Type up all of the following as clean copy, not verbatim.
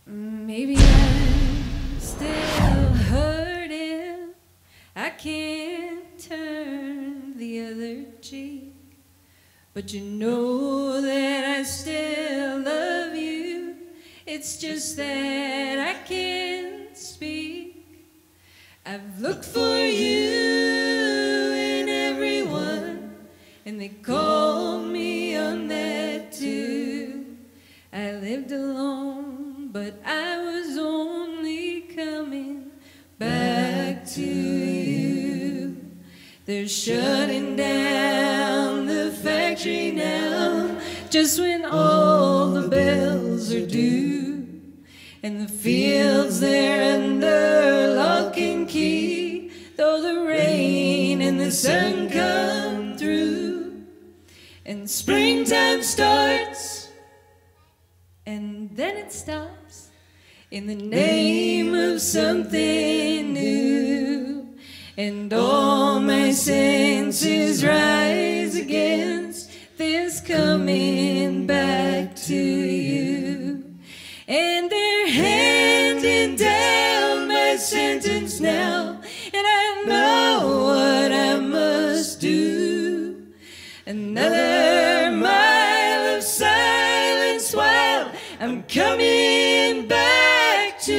Maybe I'm still hurting. I can't turn the other cheek. But you know that I still love you. It's just that I can't speak. I've looked for you in everyone, and they call me on that too. I lived alone, but I was only coming back to you. They're shutting down the factory now, just when all the bells are due, and the fields they're under lock and key, though the rain and the sun come through. And springtime starts, and then it stops, in the name of something new. And all my senses rise against this coming back to you. And they're handing down my sentence now, and I know what I must do. Another mile of silence while I'm coming back to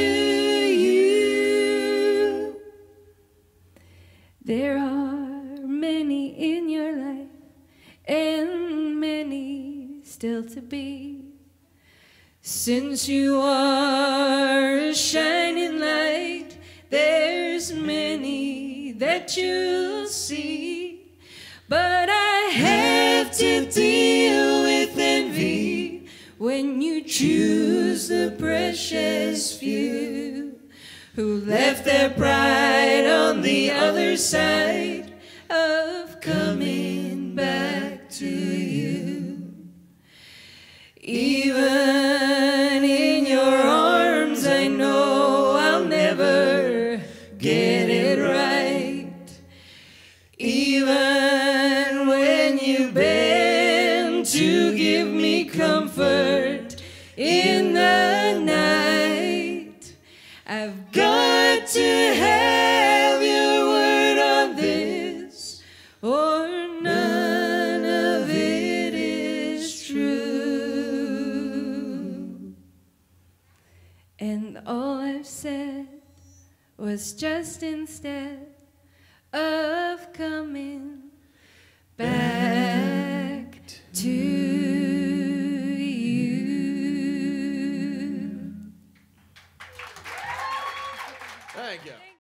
you. There are many in your life, and many still to be. Since you are a shining light, there's many that you'll see. But I have to deal with envy when you choose the precious few who left their pride on the other side of coming back to you. Even in your arms, I know I'll never get it right. Even when you bend to give me comfort in the night, I've got to have your word on this, or none of it is true. And all I've said was just instead of coming back to you. Thank you.